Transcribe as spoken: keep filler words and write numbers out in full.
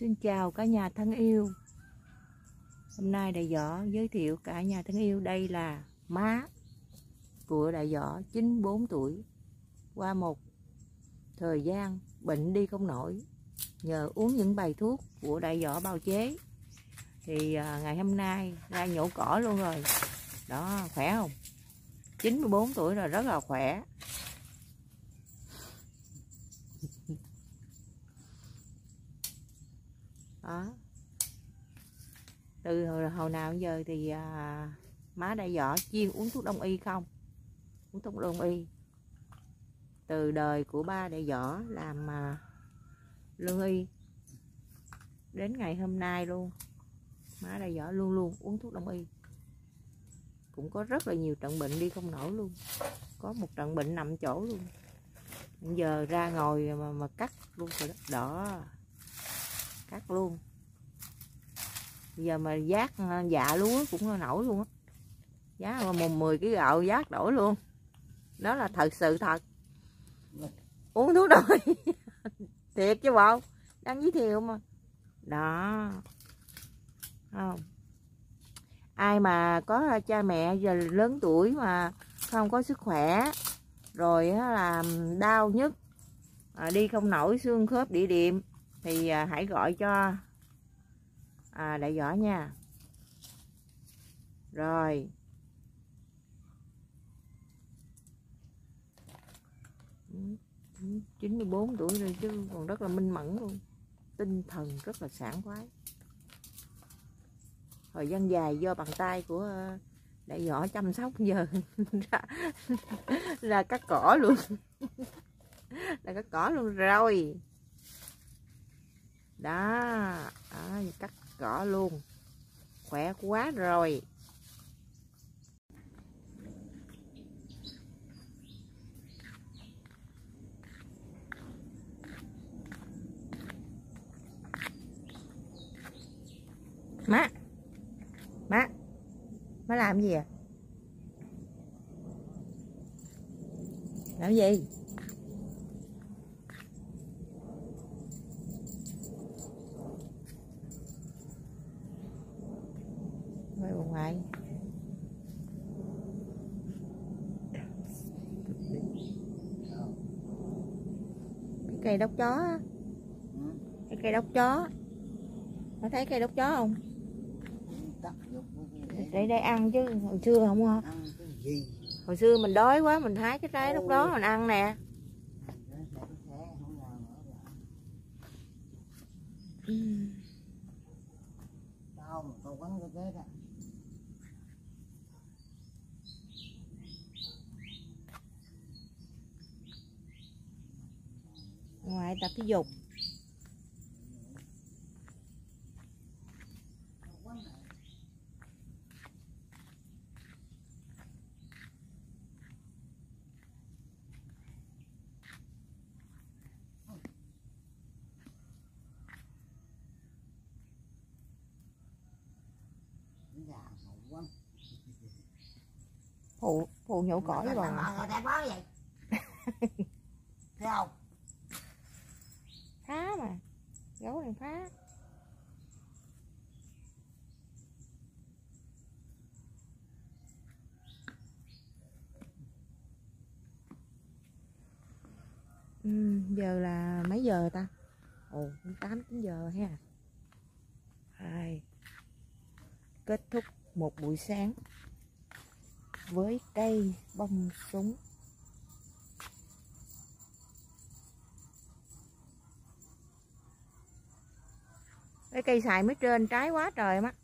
Xin chào cả nhà thân yêu. Hôm nay Đại Võ giới thiệu cả nhà thân yêu, đây là má của Đại Võ chín mươi bốn tuổi. Qua một thời gian bệnh đi không nổi, nhờ uống những bài thuốc của Đại Võ bào chế thì à, ngày hôm nay ra nhổ cỏ luôn rồi. Đó, khỏe không? chín mươi bốn tuổi rồi, rất là khỏe. Đó. Từ hồi, hồi nào giờ thì à, má Đại Võ chuyên uống thuốc đông y không, uống thuốc đông y từ đời của ba Đại Võ làm à, lương y đến ngày hôm nay luôn. Má Đại Võ luôn luôn uống thuốc đông y, cũng có rất là nhiều trận bệnh đi không nổi luôn, có một trận bệnh nằm chỗ luôn. Bây giờ ra ngồi mà, mà cắt luôn rồi đó. Đó, cắt luôn. Bây giờ mà vác dạ lúa cũng nổi luôn á, giá mà mười ký gạo vác nổi luôn. Đó là thật sự thật, uống thuốc rồi. Thiệt chứ bộ, đang giới thiệu mà. Đó, không, ai mà có cha mẹ giờ lớn tuổi mà không có sức khỏe, rồi là đau nhức, đi không nổi xương khớp địa điểm, thì hãy gọi cho à, Đại Võ nha. Rồi chín mươi bốn tuổi rồi chứ còn rất là minh mẫn luôn, tinh thần rất là sảng khoái. Thời gian dài do bàn tay của Đại Võ chăm sóc, giờ ra, ra cắt cỏ luôn. Là cắt cỏ luôn rồi. Đó, đó, cắt cỏ luôn, khỏe quá rồi. Má, má, má làm gì à? Làm gì? Quay bà ngoại. Cái cây đốc chó á. Cái cây đốc chó. Có thấy cây đốc chó không? Để đây ăn chứ, hồi xưa không hả? Hồi xưa mình đói quá mình hái cái trái đốc đó mình ăn nè. Ngoại tập thể dục. Phụ phụ nhổ cỏ với bà. Thấy không? Phá mà, gấu này phá. Ừ, giờ là mấy giờ ta? Ồ, tám chín giờ ha. Hai. Kết thúc một buổi sáng với cây bông súng. Cái cây xài mới trên trái quá trời mắt.